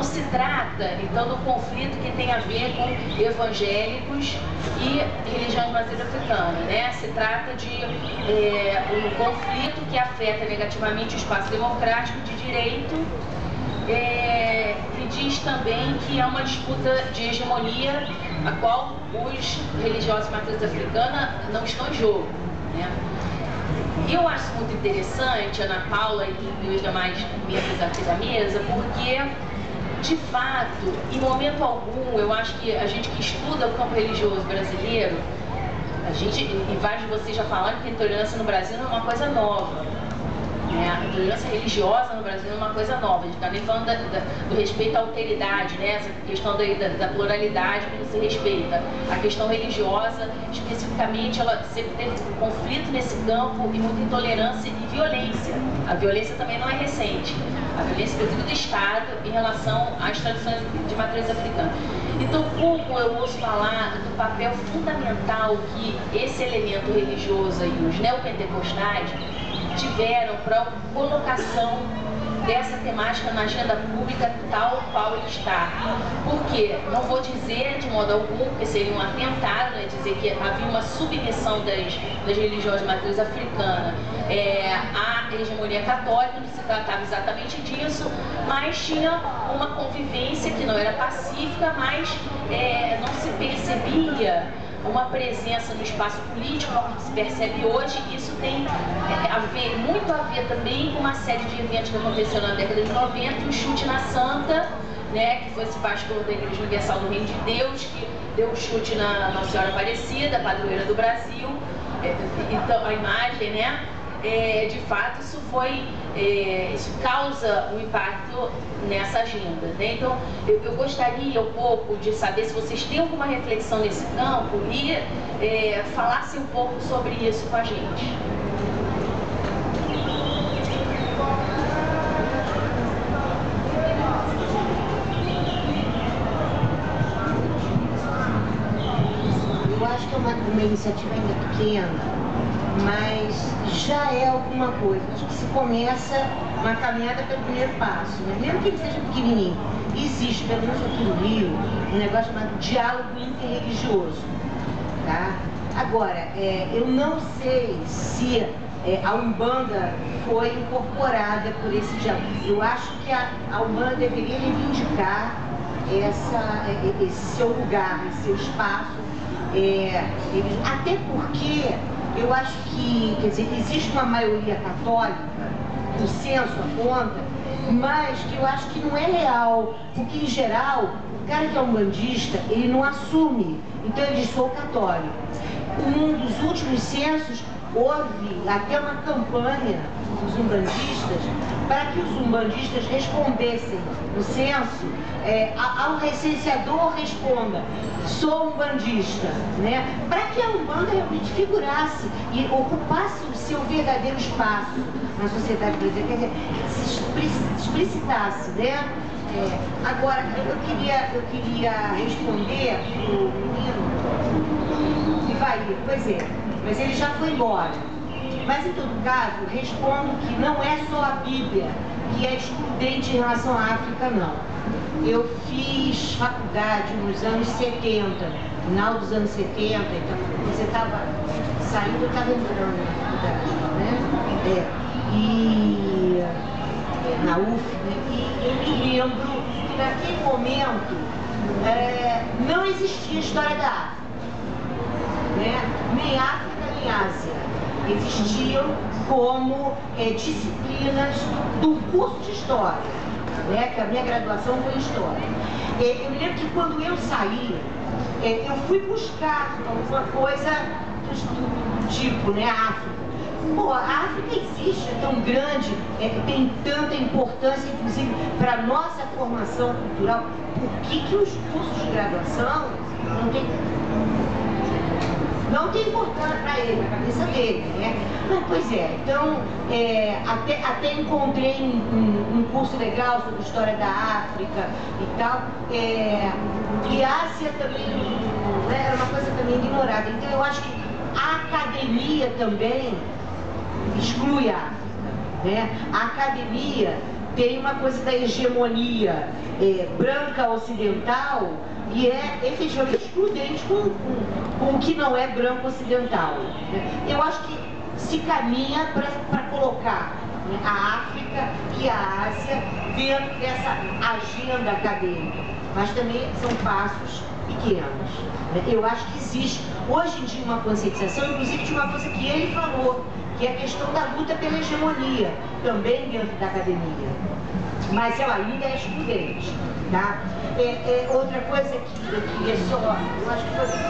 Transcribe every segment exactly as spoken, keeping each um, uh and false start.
se trata, então, do conflito que tem a ver com evangélicos e religião de matriz africana, né? Se trata de é, um conflito que afeta negativamente o espaço democrático de direito é, e diz também que é uma disputa de hegemonia a qual os religiosos de matriz africana não estão em jogo, né? E eu acho muito interessante, Ana Paula e os demais membros aqui da mesa, porque, de fato, em momento algum, eu acho que a gente que estuda o campo religioso brasileiro, a gente, e vários de vocês já falaram que a intolerância no Brasil não é uma coisa nova, né? A intolerância religiosa no Brasil não é uma coisa nova. A gente está nem falando da, da, do respeito à alteridade, né? Essa questão da, da, da pluralidade que você respeita. A questão religiosa, especificamente, ela sempre teve conflito nesse campo e muita intolerância e violência. A violência também não é recente. A violência inclusive do Estado em relação às tradições de matriz africana. Então, pouco eu ouço falar do papel fundamental que esse elemento religioso e os neopentecostais tiveram para a colocação dessa temática na agenda pública tal qual ele está. Porque, não vou dizer de modo algum, porque seria um atentado, né, dizer que havia uma submissão das, das religiões de matriz africana é, à hegemonia católica, não se tratava exatamente disso, mas tinha uma convivência que não era pacífica, mas é, não se percebia uma presença no espaço político, como se percebe hoje. Isso tem é, a ver, muito a ver também com uma série de eventos que aconteceram na década de noventa, o chute na Santa, né, que foi esse pastor da Igreja Universal do Reino de Deus, que deu um chute na Nossa Senhora Aparecida, padroeira do Brasil. É, então, a imagem, né? É, de fato, isso foi, é, isso causa um impacto nessa agenda, né? Então, eu, eu gostaria um pouco de saber se vocês têm alguma reflexão nesse campo e é, falassem um pouco sobre isso com a gente. Eu acho que é uma, uma iniciativa ainda pequena, mas já é alguma coisa. Acho que se começa uma caminhada pelo primeiro passo, né? Mesmo que ele seja pequenininho. Existe, pelo menos aqui no Rio, um negócio chamado diálogo interreligioso, tá? Agora, é, eu não sei se é, a Umbanda foi incorporada por esse diálogo. Eu acho que a, a Umbanda deveria reivindicar essa, esse seu lugar, esse seu espaço, é, ele, até porque eu acho que, quer dizer, existe uma maioria católica, o censo aponta, mas que eu acho que não é real, porque em geral, o cara que é umbandista, ele não assume, então ele diz, sou católico. Num dos últimos censos, houve até uma campanha dos umbandistas para que os umbandistas respondessem no censo, é, ao recenseador responda, sou umbandista, né? Para que a Umbanda realmente figurasse e ocupasse o seu verdadeiro espaço na sociedade brasileira, quer dizer, se explicitasse, né? É, agora, eu queria, eu queria responder o menino, e vai, pois é, mas ele já foi embora. Mas, em todo caso, respondo que não é só a Bíblia que é excludente em relação à África, não. Eu fiz faculdade nos anos setenta, final dos anos setenta, então você estava saindo, eu estava entrando na faculdade, né? É, e é, na U F, né? E eu me lembro que naquele momento é, não existia história da África, né? Nem África, nem Ásia. Existiam como é, disciplinas do curso de História, né, que a minha graduação foi em História. É, eu me lembro que quando eu saí, é, eu fui buscar alguma coisa do, do tipo, né, África. Pô, a África existe, é tão grande, é, tem tanta importância, inclusive, para a nossa formação cultural. Por que que os cursos de graduação não têm... não tem importância para ele, na cabeça dele, né? Não, pois é, então, é, até, até encontrei um, um, um curso legal sobre história da África e tal, é, e a Ásia também, né, era uma coisa também ignorada. Então, eu acho que a academia também exclui a África, né? A academia tem uma coisa da hegemonia é, branca ocidental e é efetivamente excludente com, com, com o que não é branco ocidental. Né? Eu acho que se caminha para colocar, né, a África e a Ásia dentro dessa agenda acadêmica, mas também são passos pequenos. Né? Eu acho que existe hoje em dia uma conscientização, inclusive de uma coisa que ele falou, que é a questão da luta pela hegemonia, também dentro da academia. Mas ela ainda é excludente. Tá? É, é, outra coisa que eu queria só, eu acho que foi...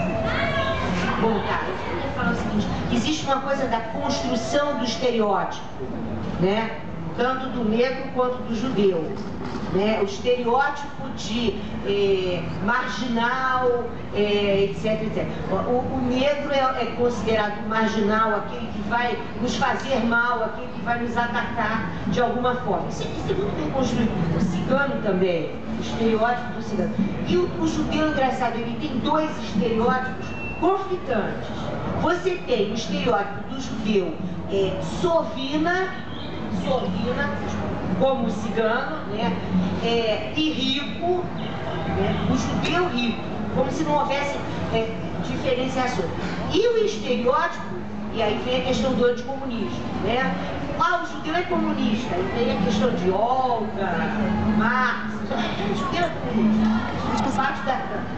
Bom, tá, eu queria falar o seguinte, existe uma coisa da construção do estereótipo, né? Tanto do negro quanto do judeu. Né? O estereótipo de eh, marginal, eh, etc, etcétera. O, o negro é, é considerado marginal, aquele que vai nos fazer mal, aquele que vai nos atacar de alguma forma. Isso, isso é muito bem construído. O cigano também, o estereótipo do cigano. E o, o judeu, engraçado, ele tem dois estereótipos conflitantes. Você tem o estereótipo do judeu é, sovina, sovina, como o cigano, né? É, e rico, né? O judeu rico, como se não houvesse é, diferenciações. E o estereótipo, e aí vem a questão do anticomunismo, né? Ah, o judeu é comunista, e vem a questão de Olga, Marx, o judeu é comunista. Parte da,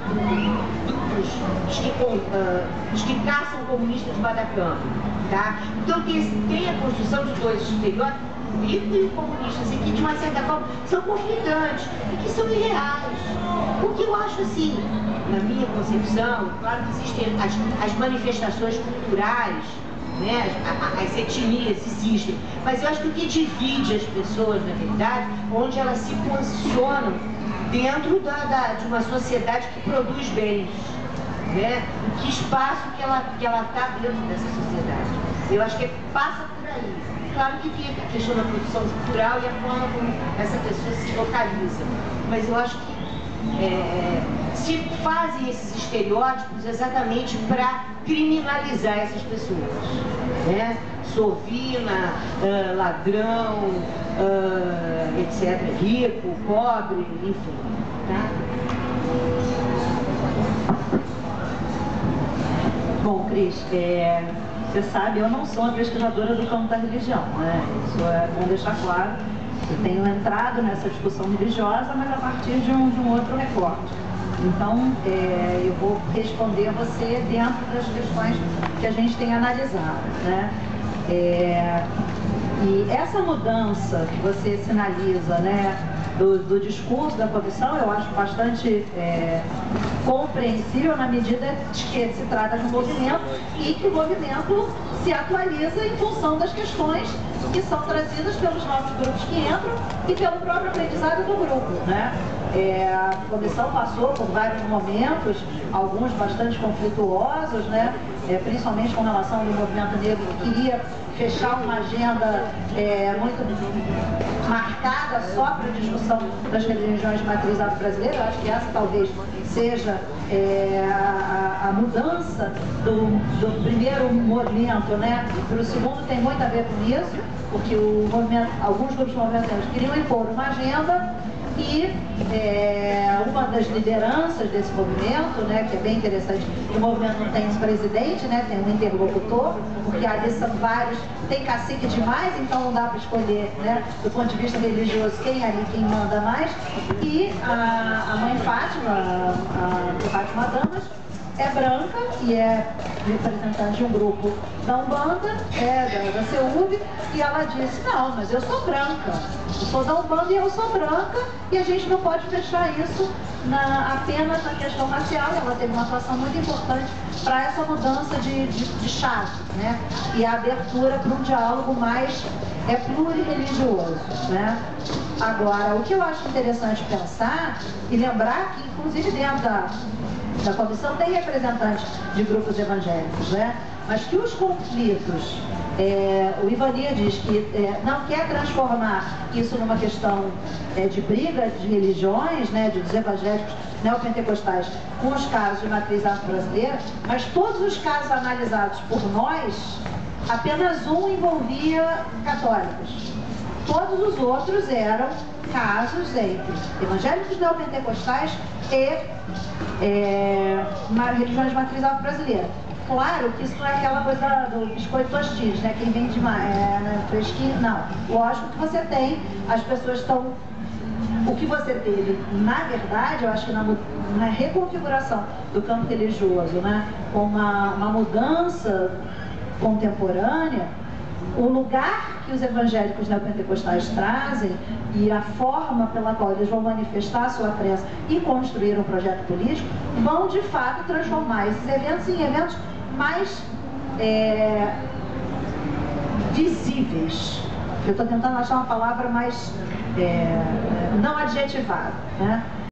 dos, dos, que, uh, dos que caçam comunistas debaixo da cama, tá? Então tem, tem a construção de dois estereótipos, rico e comunistas, e que de uma certa forma são conflitantes e que são irreais. O que eu acho assim, na minha concepção, claro que existem as, as manifestações culturais, né, as, as etnias existem, mas eu acho que o que divide as pessoas, na verdade, onde elas se posicionam dentro da, da, de uma sociedade que produz bens, né? Que espaço que ela que ela está dentro dessa sociedade. Eu acho que passa por aí. Claro que tem a questão da produção cultural e a forma como essa pessoa se localiza. Mas eu acho que é, se fazem esses estereótipos exatamente para criminalizar essas pessoas, né? Sovina, uh, ladrão, uh, etcétera, rico, pobre, enfim, tá? Bom, Cris, é, você sabe, eu não sou uma pesquisadora do campo da religião, né? Isso é bom deixar claro. Eu tenho entrado nessa discussão religiosa, mas a partir de um, de um outro recorte. Então, é, eu vou responder a você dentro das questões que a gente tem analisado, né? É, e essa mudança que você sinaliza, né, do, do discurso da comissão, eu acho bastante é, compreensível na medida de que se trata de um movimento e que o movimento se atualiza em função das questões que são trazidas pelos novos grupos que entram e pelo próprio aprendizado do grupo, né? É, a comissão passou por vários momentos, alguns bastante conflituosos, né? É, principalmente com relação ao movimento negro, que queria fechar uma agenda é, muito marcada só para a discussão das religiões de matriz afro-brasileira. Eu acho que essa talvez seja é, a, a mudança do, do primeiro movimento, né, para o segundo. Tem muito a ver com isso, porque o movimento, alguns grupos movimentantes queriam impor uma agenda e é, uma das lideranças desse movimento, né, que é bem interessante, o movimento não tem esse presidente, né, tem um interlocutor, porque ali são vários, tem cacique demais, então não dá para escolher, né, do ponto de vista religioso, quem é ali, quem manda mais. E a, a mãe Fátima, a, a Fátima Damas, é branca e é representante de um grupo da Umbanda, é da, da C U B, e ela disse, não, mas eu sou branca, eu sou da Umbanda e eu sou branca, e a gente não pode fechar isso na, apenas na questão racial. Ela teve uma atuação muito importante para essa mudança de, de, de chave, né? E a abertura para um diálogo mais é, plurirreligioso, né? Agora, o que eu acho interessante pensar e lembrar que, inclusive dentro da da comissão tem representantes de grupos evangélicos, né? Mas que os conflitos, é, o Ivania diz que é, não quer transformar isso numa questão é, de briga de religiões, né, de, dos evangélicos neopentecostais com os casos de matriz afro-brasileira, mas todos os casos analisados por nós, apenas um envolvia católicos. Todos os outros eram casos entre evangélicos neopentecostais e é, religiões de matriz afro-brasileira. Claro que isso não é aquela coisa do biscoito tostinhos, né? Quem vende mais, é, fresquinho, não. Lógico que você tem, as pessoas estão... O que você teve, na verdade, eu acho que na, na reconfiguração do campo religioso, né? Com uma, uma mudança contemporânea, o lugar que os evangélicos neopentecostais trazem e a forma pela qual eles vão manifestar a sua crença e construir um projeto político vão, de fato, transformar esses eventos em eventos mais é, visíveis. Eu estou tentando achar uma palavra mais é, não adjetivada, né?